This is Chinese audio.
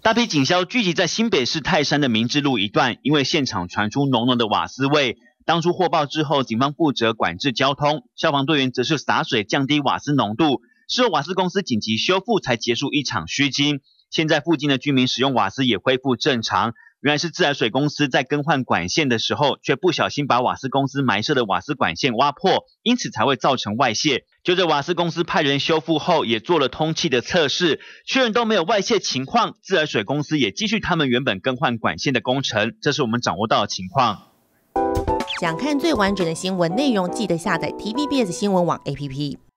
大批警消聚集在新北市泰山的明志路一段，因为现场传出浓浓的瓦斯味。当初获报之后，警方负责管制交通，消防队员则是洒水降低瓦斯浓度。事后瓦斯公司紧急修复，才结束一场虚惊。现在附近的居民使用瓦斯也恢复正常。原来是自来水公司在更换管线的时候，却不小心把瓦斯公司埋设的瓦斯管线挖破，因此才会造成外泄。就着瓦斯公司派人修复后，也做了通气的测试，确认都没有外泄情况。自来水公司也继续他们原本更换管线的工程，这是我们掌握到的情况。 想看最完整的新闻内容，记得下载 TVBS 新闻网 APP。